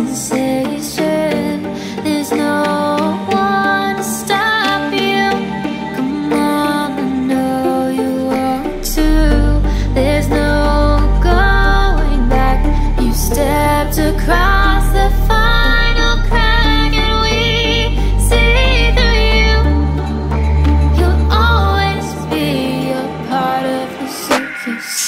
sensation. There's no one to stop you. Come on, I know you want to. There's no going back. You stepped across the final crack and we see through you. You'll always be a part of the circus.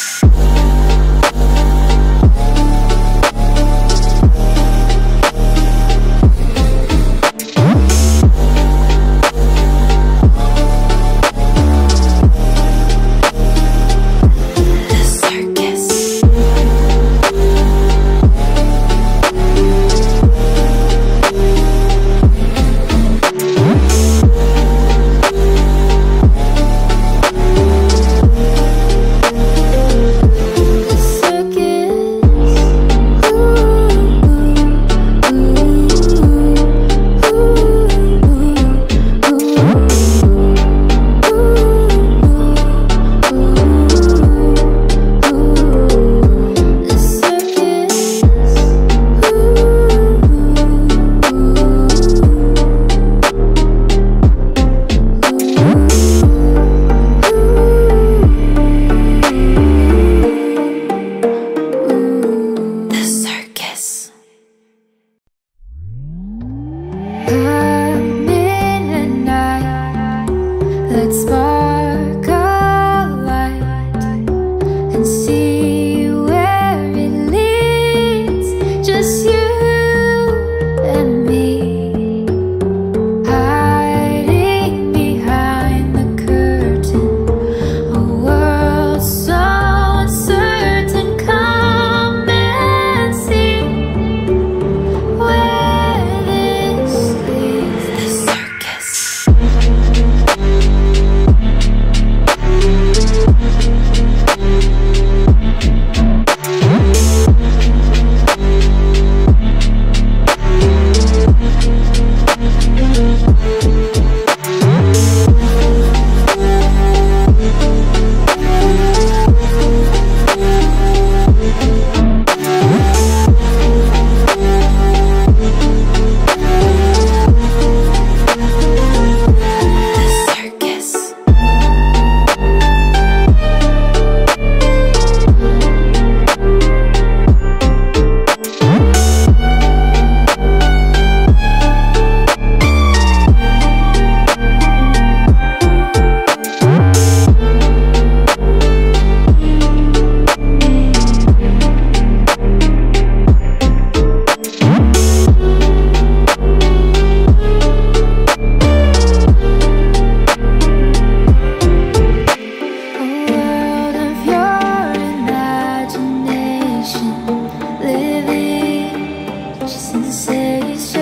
Let's spark a light and see where it leads. Just you and me, hiding behind the curtain. A world so uncertain. Come and see where this leads. The circus. Living just in sensation.